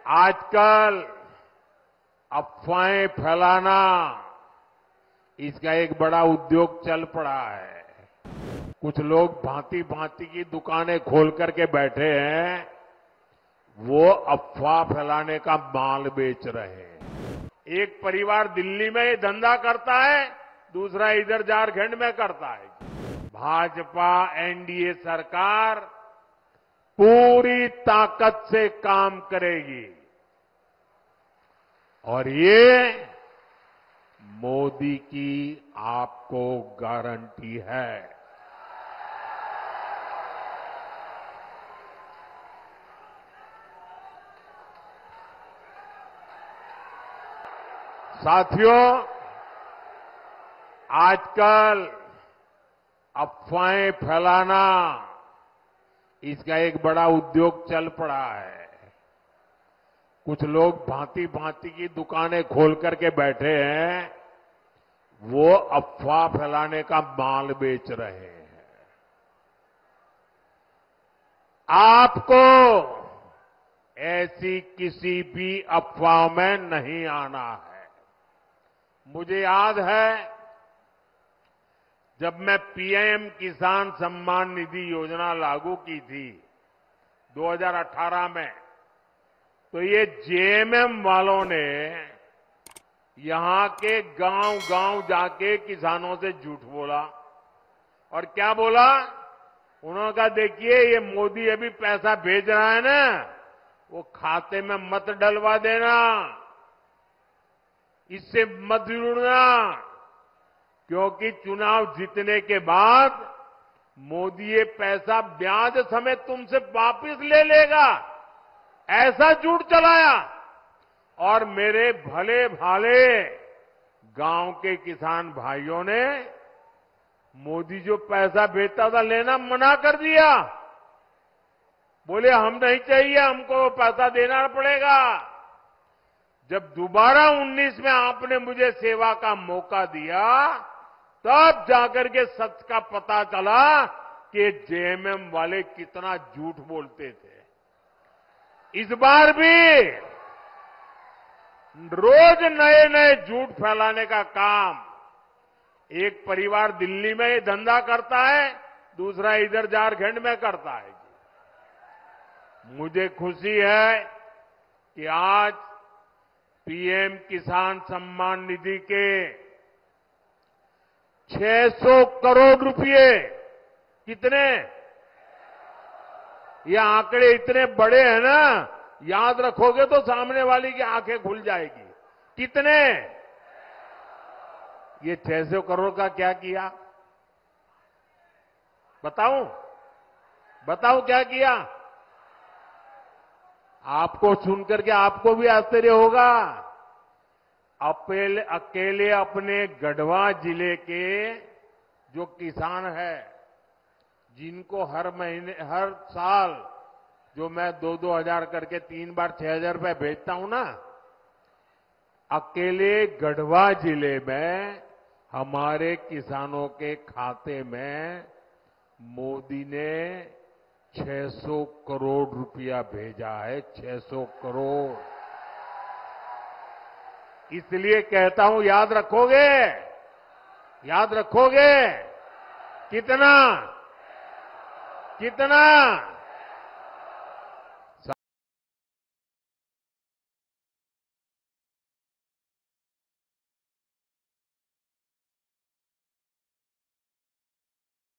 आजकल अफवाहें फैलाना इसका एक बड़ा उद्योग चल पड़ा है। कुछ लोग भांति भांति की दुकानें खोल करके बैठे हैं, वो अफवाह फैलाने का माल बेच रहे हैं। एक परिवार दिल्ली में ये धंधा करता है, दूसरा इधर झारखंड में करता है। भाजपा एनडीए सरकार पूरी ताकत से काम करेगी और ये मोदी की आपको गारंटी है। साथियों, आजकल अफवाहें फैलाना इसका एक बड़ा उद्योग चल पड़ा है। कुछ लोग भांति भांति की दुकानें खोल करके बैठे हैं, वो अफवाह फैलाने का माल बेच रहे हैं। आपको ऐसी किसी भी अफवाह में नहीं आना है। मुझे याद है, जब मैं पीएम किसान सम्मान निधि योजना लागू की थी 2018 में, तो ये जेएमएम वालों ने यहां के गांव-गांव जाके किसानों से झूठ बोला। और क्या बोला? उन्होंने कहा, देखिए ये मोदी अभी पैसा भेज रहा है ना, वो खाते में मत डलवा देना, इससे मत जुड़ना, क्योंकि चुनाव जीतने के बाद मोदी ये पैसा ब्याज समेत तुमसे वापस ले लेगा। ऐसा झूठ चलाया और मेरे भले भाले गांव के किसान भाइयों ने मोदी जो पैसा भेजता था लेना मना कर दिया। बोले हम नहीं चाहिए, हमको पैसा देना पड़ेगा। जब दोबारा 19 में आपने मुझे सेवा का मौका दिया, तब जाकर के सच का पता चला कि जेएमएम वाले कितना झूठ बोलते थे। इस बार भी रोज नए नए झूठ फैलाने का काम एक परिवार दिल्ली में ये धंधा करता है, दूसरा इधर झारखंड में करता है। मुझे खुशी है कि आज पीएम किसान सम्मान निधि के 600 करोड़ रुपए, कितने? ये आंकड़े इतने बड़े हैं ना, याद रखोगे तो सामने वाली की आंखें खुल जाएगी। कितने? ये 600 करोड़ का क्या किया? बताऊं क्या किया? आपको सुनकर के आपको भी आश्चर्य होगा। अकेले अपने गढ़वा जिले के जो किसान है, जिनको हर साल जो मैं 2-2 हजार करके 3 बार 6,000 रुपए भेजता हूं ना, अकेले गढ़वा जिले में हमारे किसानों के खाते में मोदी ने 600 करोड़ रुपया भेजा है। 600 करोड़। इसलिए कहता हूं, याद रखोगे? याद रखोगे? कितना? कितना?